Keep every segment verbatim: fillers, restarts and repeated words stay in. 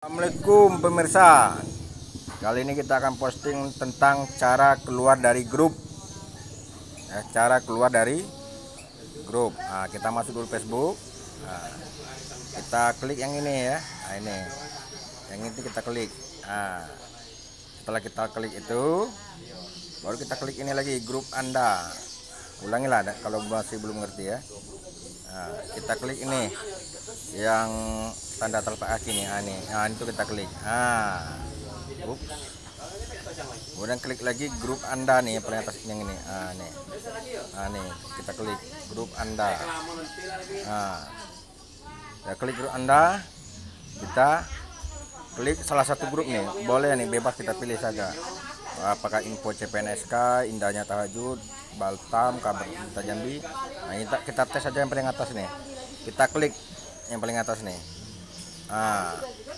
Assalamualaikum pemirsa. Kali ini kita akan posting tentang cara keluar dari grup. Ya, cara keluar dari grup. Nah, kita masuk dulu Facebook. Nah, kita klik yang ini ya. Nah, ini. Yang ini kita klik. Nah, setelah kita klik itu, baru kita klik ini lagi, grup Anda. Ulangilah kalau masih belum ngerti ya. Nah, kita klik ini yang tanda telapak kaki nih, ah, nih. Nah, itu kita klik. Ah, up. Kemudian klik lagi grup Anda nih, paling atas yang ini. Ah, nih. Ah, nih, kita klik grup Anda. Ah, ya, klik grup Anda. Kita klik salah satu grup nih. Boleh nih, bebas kita pilih saja. Apakah info C P N S K, indahnya tahajud, Baltam, kabar Berita Jambi. Nah, kita, kita tes saja yang paling atas nih. Kita klik yang paling atas nih. Ah,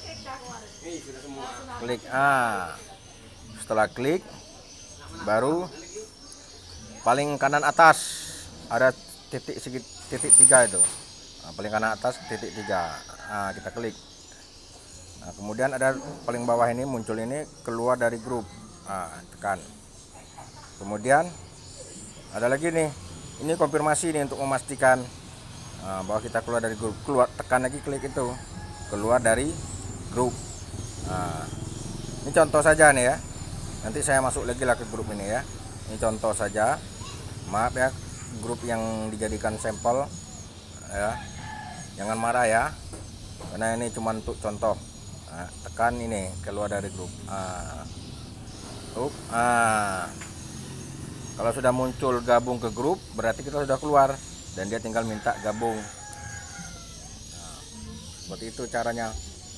klik. Ah, setelah klik, baru paling kanan atas ada titik segit titik tiga itu. Nah, paling kanan atas titik tiga. Ah, kita klik. Nah, kemudian ada paling bawah ini muncul ini keluar dari grup. Ah, tekan. Kemudian ada lagi nih. Ini konfirmasi nih untuk memastikan nah, bahwa kita keluar dari grup. Keluar, tekan lagi, klik itu. Keluar dari grup. Nah, ini contoh saja nih ya. Nanti saya masuk lagi lah ke grup ini ya. Ini contoh saja. Maaf ya, grup yang dijadikan sampel ya. Jangan marah ya. Karena ini cuma untuk contoh. Nah, tekan ini keluar dari grup. Ah. Up. Ah. Kalau sudah muncul gabung ke grup, berarti kita sudah keluar dan dia tinggal minta gabung. Nah, seperti itu caranya.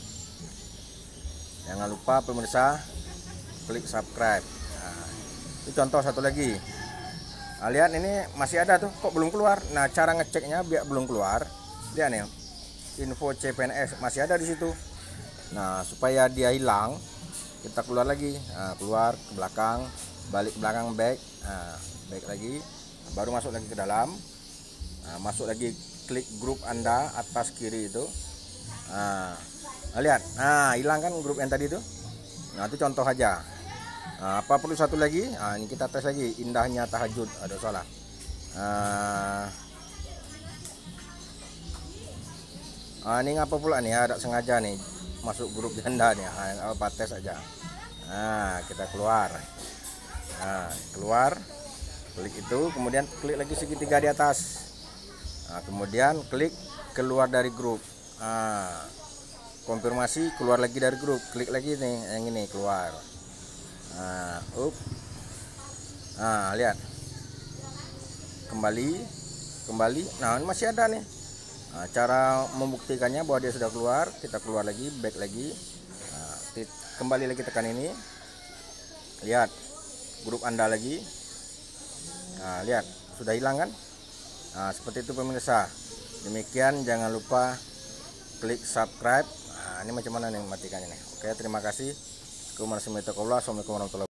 Jangan lupa pemirsa klik subscribe. Nah, itu contoh satu lagi. Nah, lihat ini masih ada tuh, kok belum keluar. Nah, cara ngeceknya biar belum keluar, lihat nih, info C P N S masih ada di situ. Nah, supaya dia hilang, kita keluar lagi. Nah, keluar ke belakang, balik ke belakang, back. Nah, back lagi, baru masuk lagi ke dalam. Nah, masuk lagi, klik grup Anda atas kiri itu. Nah, nah lihat, nah hilang kan grup yang tadi itu. Nah, itu contoh aja. Nah, apa perlu satu lagi? Nah, ini kita tes lagi, indahnya tahajud. Ada salah. Nah, nah ini ngapa pula nih? Ada sengaja nih masuk grup janda nih. Nah, apa tes aja. Nah, kita keluar. Nah, keluar, klik itu, kemudian klik lagi segitiga di atas. Nah, kemudian klik keluar dari grup. Nah, konfirmasi keluar lagi dari grup, klik lagi nih yang ini keluar. Nah, up. Nah, lihat, kembali, kembali. Nah, ini masih ada nih. Nah, cara membuktikannya bahwa dia sudah keluar, kita keluar lagi, back lagi. Nah, kembali lagi, tekan ini. Lihat grup Anda lagi. Nah, lihat sudah hilang kan. Nah, seperti itu pemirsa. Demikian, jangan lupa klik subscribe. Nah, ini macam mana nih matikannya nih. Oke, terima kasih. Assalamualaikum warahmatullahi wabarakatuh.